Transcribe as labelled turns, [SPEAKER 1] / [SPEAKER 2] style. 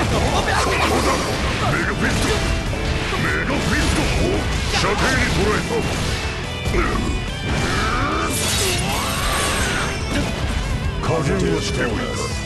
[SPEAKER 1] 射程に捉えた。加減をしておいた。